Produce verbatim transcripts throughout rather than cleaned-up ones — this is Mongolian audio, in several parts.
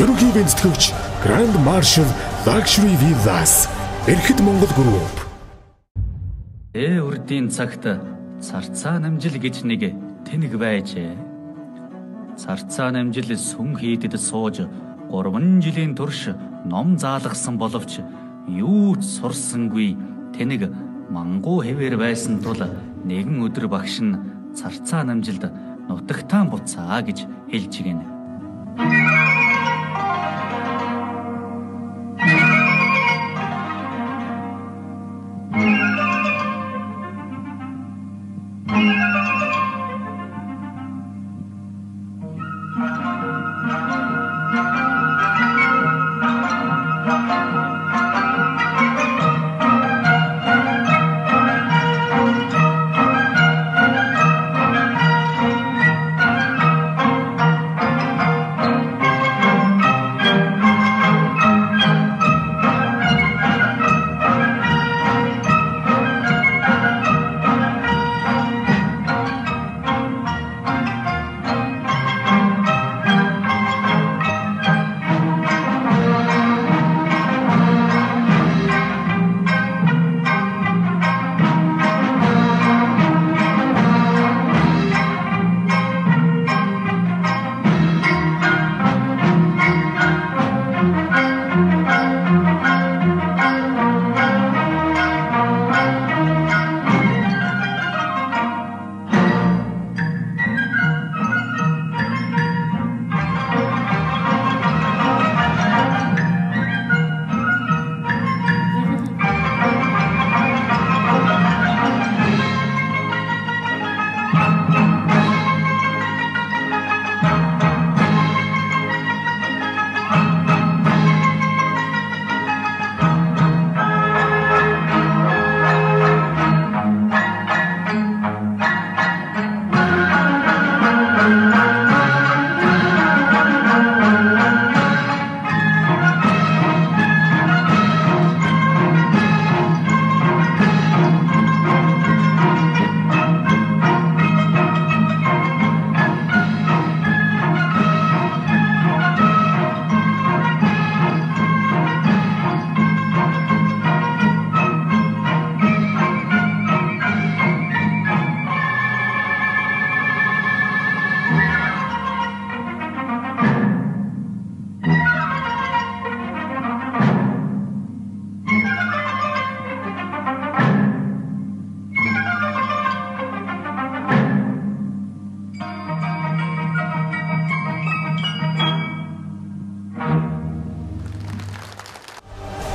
Ерөнхий бэлтгэгч Grand Marshal Luxury Villas Эрхэд Монгол Group. Ээ урдийн цагт царцаа намжил гэж нэг тэнэг байжээ. Царцаа намжил сүн хийдэд сууж гурван жилийн турш ном заалгасан боловч юу ч сурсангүй тэнэг мангуу хэвээр байсан тул нэгэн өдөр багш нь царцаа намжилд нутагтаан буцаа гэж хэлж гинэ.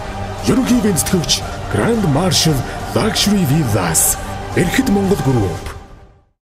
Ерөнхий бэлтгэгч Grand Marshal Luxury Villas Эрхэд Монгол Group.